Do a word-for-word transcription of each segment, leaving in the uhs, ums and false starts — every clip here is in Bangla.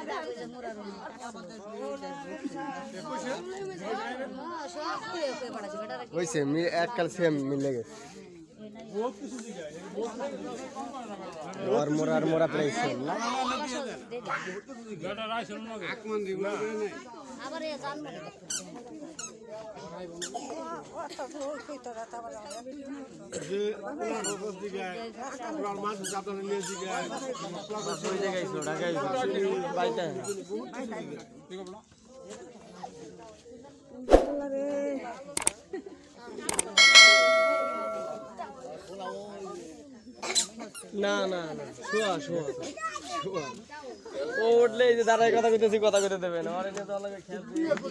वैसे आजकल सेम मिलेगा और मोरा और मोरा प्राइस सेम ना না না না শোয়া শোয়া শোয়া ও উঠলে যে দাঁড়ায় কথা কইতেছি কথা কইতে দেবে না আরে তো আলাদা খেল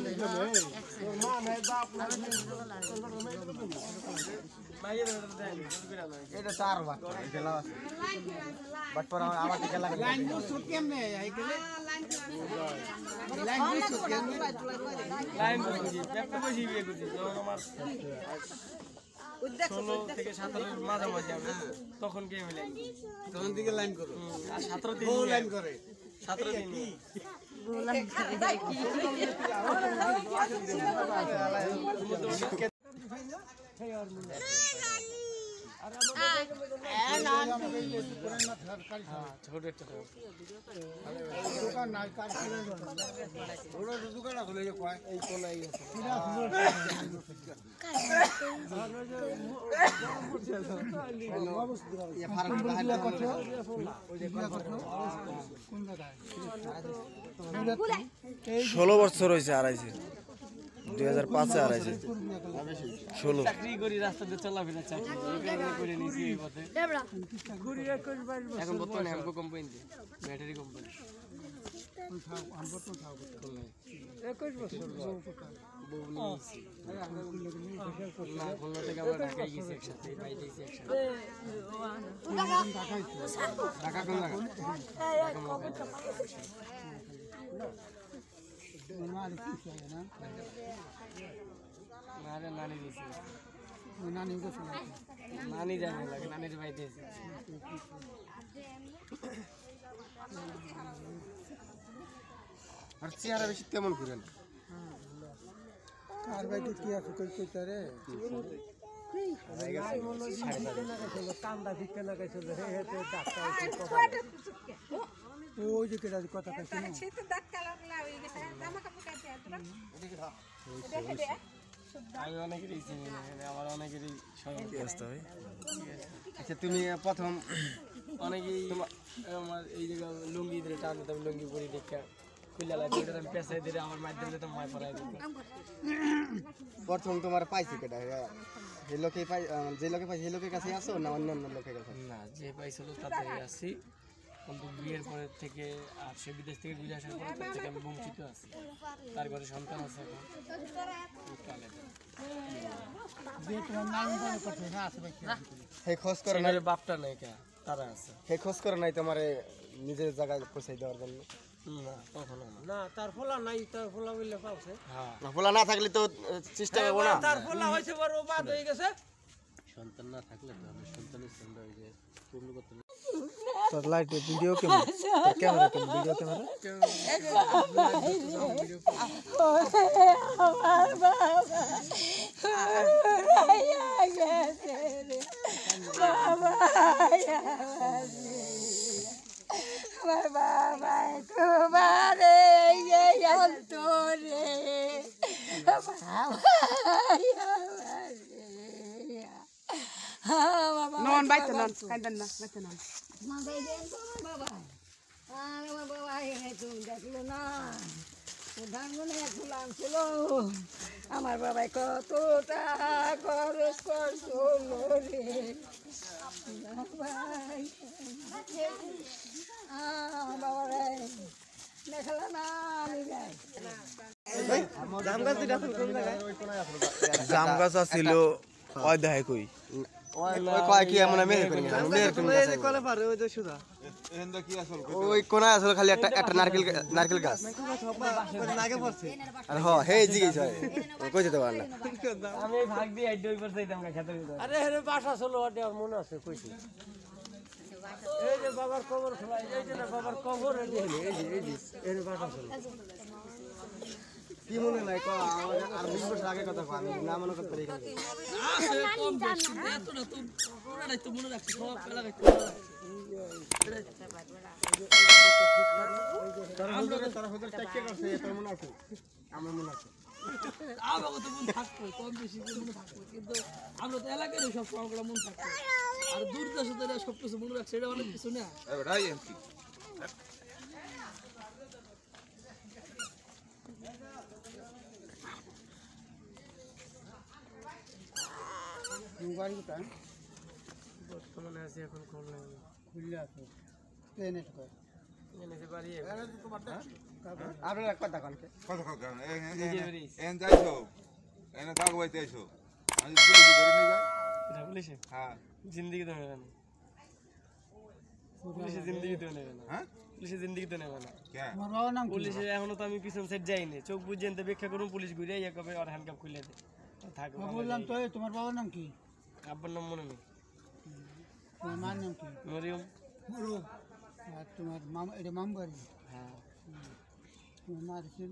এটা চার বাট খেলা বাট পর আমার খেলা লাইন শুট কেমনে আই গেলে লাইন শুট কেমনে লাইন বুঝি একটা বুঝি বিয়ে করছি যখন আমার ষোলো থেকে সতেরো মাঝামাঝি আমি তখন কে মিলে তখন থেকে লাইন করো আর সতেরো দিন লাইন করে সতেরো দিন ষোলো বছর হয়েছে আড়াইছে দুই হাজার পাঁচে আড়াইছে ষোলো চাকরি করি রাস্তা দিয়ে চলাফেরা চাকরি করে নিয়েছি এই পথে এখন বর্তমানে হ্যাম্পো কোম্পানি ব্যাটারি কোম্পানি একুশ বছর খুলনা থেকে আমরা ঢাকায় গেছি একসাথে বাইরে গেছি একসাথে ঢাকা কোন জায়গা नानी जाने लगे नानी भाई थे আর চেহারা বেশি তেমন ঘুরেন আর ভাই কি আছে কই কই তারে কান্দা ভিক্ষা না গাইছিল হে হে তো ডাক্তার ওই যে কেডা কথা কইছে না সে তো ডাক্তার লাগলা হই গেছে জামা কাপড় কাটে তোরা দেখে দে আমি অনেকেরই চিনি না আমার অনেকেরই সঙ্গে ব্যস্ত হয় আচ্ছা তুমি প্রথম অনেকেই আমার এই জায়গা লুঙ্গি ধরে টান দিতাম লুঙ্গি পরি দেখা খুলে লাগে ওটা আমি পেছাই দিলে আমার মাধ্যমে দিতাম মায় পড়াই দিত প্রথম তোমার পাইছি কেটা যে লোকে পাই যে লোকে পাই সেই লোকের কাছে আসো না অন্য অন্য লোকের কাছে না যে পাইছিল তাতে আসি কিন্তু বিয়ের পরে থেকে আর সে বিদেশ থেকে ঘুরে আসার পর থেকে আমি বঞ্চিত আছি তার ঘরে সন্তান আছে এখন হে খোঁজ করে না বাপটা নাই কে তারা আছে হে খোঁজ করে নাই তোমার নিজের জায়গায় পৌঁছাই দেওয়ার জন্য না তখন না তার ফলা নাই তার ফলা বললে পাওছে হ্যাঁ না ফলা না থাকলে তো চেষ্টা করব না তার ফলা হইছে বড় বাদ হয়ে গেছে সন্তান না থাকলে তো আমি সন্তানের সঙ্গে ওই যে পূর্ণ করতে তোর লাইট ভিডিও ক্যামেরা তোর ক্যামেরা কোন ভিডিও ক্যামেরা আমার বাবা আয়া গেছে রে বাবা আমার বাবা তোমারে তোরে নন বাইতে নন কান্দন না বাইতে নন মা গাই দেন তো বাবা আর আমার বাবা এই তো দেখলো না ধান মনে ফুলাম ছিল আমার বাবাই কতটা খরচ করছো রে বাবাই বাবা রে দেখলা না আমি যাই জাম গাছ দিটা কোন জায়গায় জাম গাছ ছিল ওই দেখাই কই ওই কয় কি এমন মেহে করি না মেহে কোন গাছ এই কোলে পারে ওই যে সুদা এন্ডা কি আসল ওই কোনা আসল খালি একটা একটা নারকেল নারকেল গাছ নাগে পড়ছে আর হ হে জিগি যায় কই যেতে পার না আমি ভাগ দিয়ে আইডি ওই পর যাইতাম খেতে আরে হে বাসা চলো ওটা মনে আছে কইছি এই যে বাবার কবর খোলা এই যে না বাবার কবর এই যে এই যে এই যে এর বাটা খোলা কি মনে নাই কো আর বিশ বছর আগে কথা আমি না মনে করতে পারি আছে কম বেশি এত না তো পুরাটাই তো মনে রাখছি সব পেলা রাখছি তারা হুজুর তারা হুজুর চেক করছে তোর মনে আছে আমার মনে আছে আমাকে তো মনে থাকতো কম বেশি মনে থাকতো কিন্তু আমরা তো এলাকার সব সংগ্রাম মনে থাকতো আর দূর দেশে তো সব কিছু মনে রাখছে এটা অনেক কিছু না এবারে এমপি বাড়ি কোথায় বর্তমানে আছে এখন খুলনা খুললে আছে ট্রেনে তো এনেছে বাড়ি আপনারা কথা কোন কত কত এন যাইছো এনে দাগ বাইতে আইছো আমি পুলিশ ধরে নিয়ে গা এটা পুলিশে হ্যাঁ জিন্দেগি তো নেবে না পুলিশে জিন্দেগি তো নেবে না হ্যাঁ পুলিশে জিন্দেগি তো নেবে না কে তোমার বাবার নাম কি পুলিশে এখনো তো আমি পিছন সাইড যাইনি চোখ বুঝে এনতে ব্যাখ্যা করুন পুলিশ ঘুরে ইয়া কবে আর হ্যান্ডকাপ খুলে দে থাকবো বললাম তো এই তোমার বাবার নাম কি আব্বার নাম মনে নেই তোমার মার নাম কি মরিয়ম আর তোমার মামা এটা মাম বাড়ি হ্যাঁ তোমার মা ছিল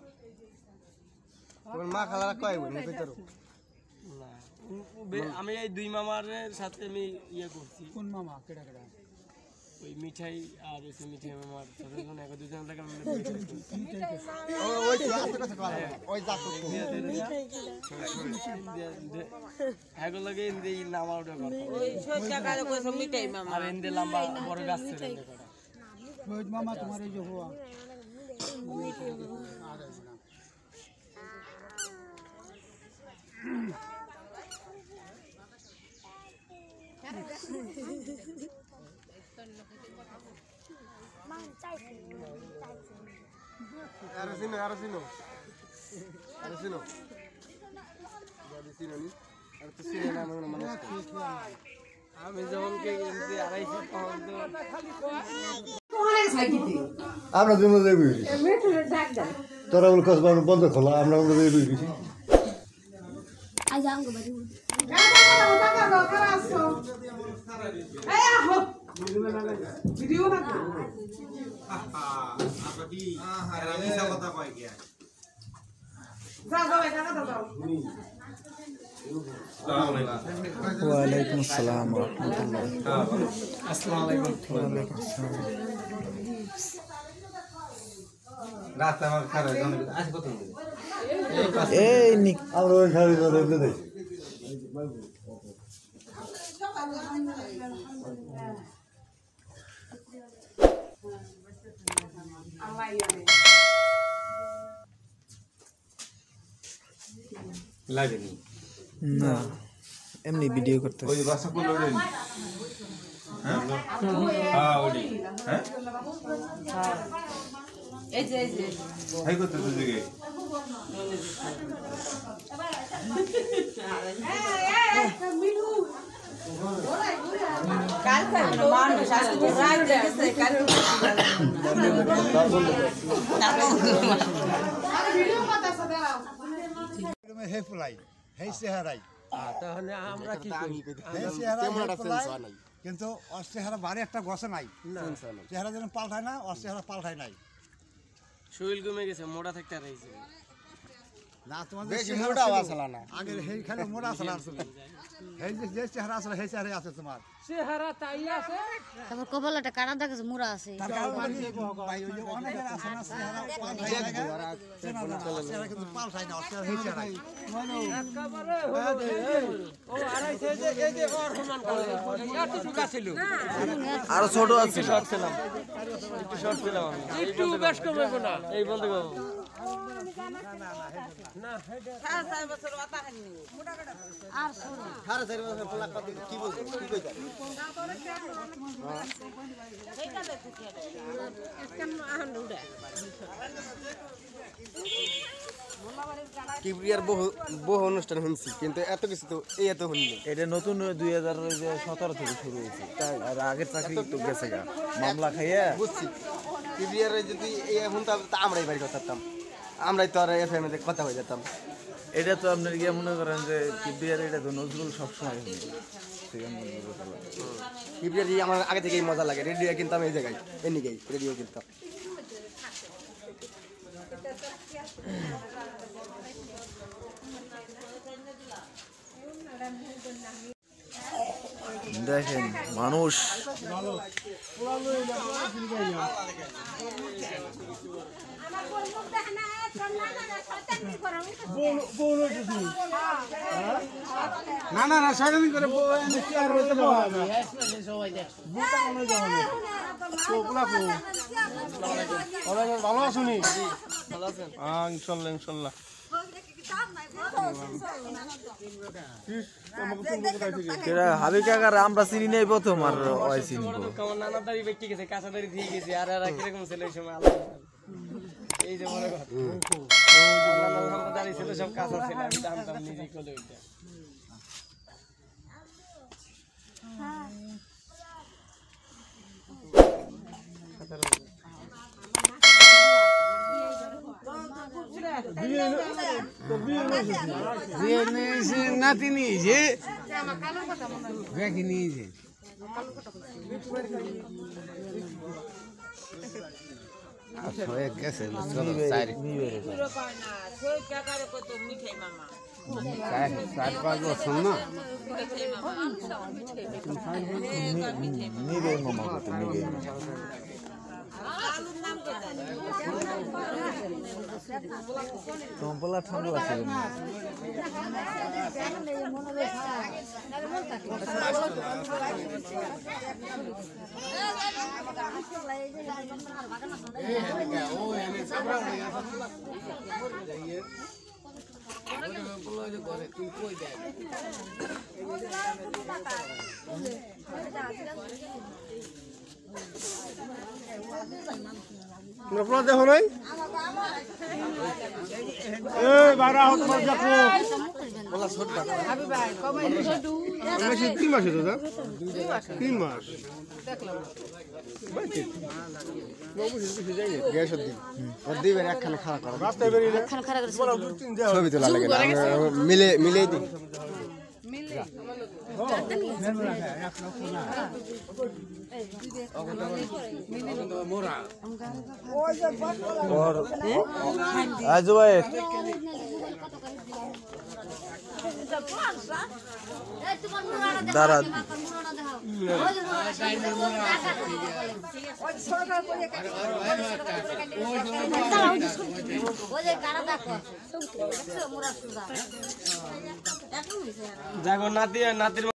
তোমার মা খালারা কয় বলি ভিতর না বে- আমি এই দুই মামার সাথে আমি ইয়ে করছি কোন মামা কেডা কেডা ওই মিঠাই আর ওই মিঠাই মামার ছজন এক দুজন লাগে আমি ও ওই তো আছে কথা কয় ওই যা তো এগুলো লাগে ইন্দি নামা ওটা করতে ওই সজ্জা কাজ কইছো মিটাই মামা আর ইন্দি লম্বা বড় গাছ ছিল ইন্দি করা ওই মামা তোমার এই যে হুয়া আরে সিনো আরে সিনো আরে সিনো যদি সিনো নি আর তো সিনো না মানে মানুষ আমি যখন কে ইন্দি আড়াইশো তখন তো আমরা জন্য দেবি তোরা বলে কসবা বন্ধ খোলা আমরা আমরা দেবি গেছি ওয়ালাইকুম আসসালাম আসসালামু আলাইকুম রাস্তা আমার খারাপ আছে কত এই নিক আমরা ওই খালি করে দেই লাগেনি না এমনি ভিডিও করতে ওই বাসা কোন ওড়ে হ্যাঁ হ্যাঁ ওড়ি হ্যাঁ এই যে এই যে হাই কত তো দিকে কাল খাবে না মানুষ আজকে রাত দেখেছে কাল হে ফুলাই হে চেহারাই তাহলে আমরা কি করি হে চেহারা কিন্তু ওর চেহারা বাড়ি একটা গছে নাই চেহারা যেন পাল্টায় না ওর চেহারা পাল্টায় নাই শরীর কমে গেছে মোটা থাকতে রয়েছে না তোমাদের বেশি চেহারা মোটা ছিল। আসলা না আগে হেই খালি মোটা আসলে আসলে হেই যে যে চেহারা আসলে হেই চেহারা আছে তোমার চেহারা তাই আছে তারপর কপালটা কাটা দেখেছে মুড়া আছে তার কারণ কি ভাই ওই যে অনেকের আছে না চেহারা পাল্টায় না চেনা না চেহারা কিন্তু পাল্টায় না ওর চেহারা হেই চেহারা একেবারে হলো ও আড়াইশো এই যে এই যে ওর সমান করে এতটুকু ছিল আর ছোট আছে শর্ট ছিলাম একটু শর্ট ছিলাম আমি একটু বেশ কমাইবো না এই বলতে গো সাড়ে চার বছর কথা হয়নি আর শোনো সাড়ে চার বছর পোলা কত কি বলছো কি কইতা সেইটা দেখতে কিবরিয়ার বহু বহু অনুষ্ঠান শুনছি কিন্তু এত কিছু তো এই এত হইল এটা নতুন দুই হাজার সতেরো থেকে শুরু হয়েছে আর আগের চাকরি তো গেছে গা মামলা খাইয়া বুঝছি কিবরিয়ার যদি এই এখন তো আমরাই বাড়ি করতাম আমরাই তো আর এফএম এ কথা হয়ে যেতাম এটা তো আপনার গিয়ে মনে করেন যে কিবিয়ার এটা তো নজরুল সবসময় শুনি থেকে ফেব্রুয়ারি আমার আগে থেকেই মজা লাগে রেডিও কিনতাম এই জায়গায় এনি গাই রেডিও কিনতাম দেখেন মানুষ না না না শয়তানি করে ভালো আছুনি ইনশাল্লাহ ইনশাল্লাহ হাবি কাকার আমরা চিনি নাই প্রথম আর ওই চিনবো আমার নানা দাড়ি বেঁকে গেছে কাঁচা দাড়ি দিয়ে গেছে আর এরা কিরকম ছিল এই সময় আলাদা এই যে মনে কথা নানা দাড়ি ছিল সব কাঁচা ছিল আমি জানতাম নিজেই কোলে ওইটা নাতি নিয়েছে দেখি নিয়েছে হয়ে গেছে চার পাঁচ বছর না নিবে মামা কত নিবে তোমার ঠান্ডা আছে দেখো নাই তিন মাস দাদা তিন মাস দিবেন একখানে খারাপ ছবি তোলা লাগে মিলে মিলেই দিন और आज भाई दारा দেখো নাতি নাতির